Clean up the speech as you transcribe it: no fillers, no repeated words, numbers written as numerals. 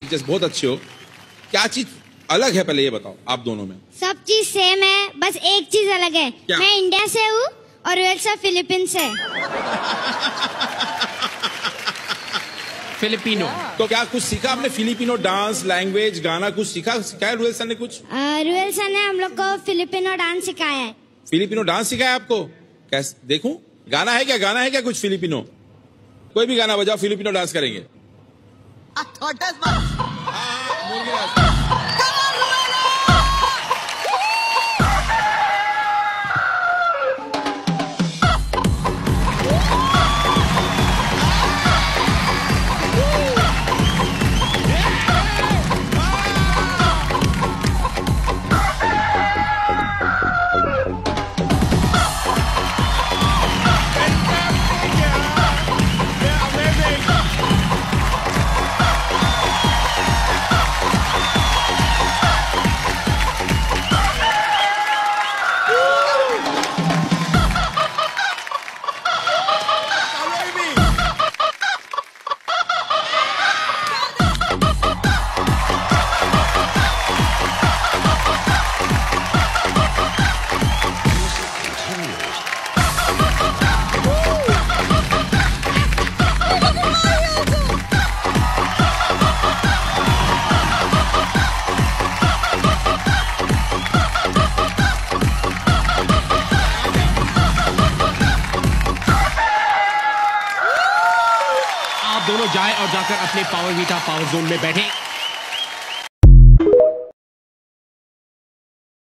Teachers बहुत अच्छे हो, क्या चीज अलग है पहले ये बताओ आप दोनों में? सब चीज सेम है, बस एक चीज अलग है। क्या? मैं इंडिया से हूँ और रुएल सर फिलीपींस से। फिलिपिनो। तो क्या कुछ सीखा आपने? फिलिपिनो डांस, लैंग्वेज, गाना कुछ सिखाया रुएल सर ने कुछ? रुएल सर ने हम लोग को फिलिपिनो डांस सिखाया है। फिलिपिनो डांस सिखाया आपको? कैसे देखूं? गाना है क्या कुछ फिलिपिनो? कोई भी गाना बजाओ, फिलिपिनो डांस करेंगे। दोनों जाए और जाकर अपने पावर वीटा पावर जोन में बैठे।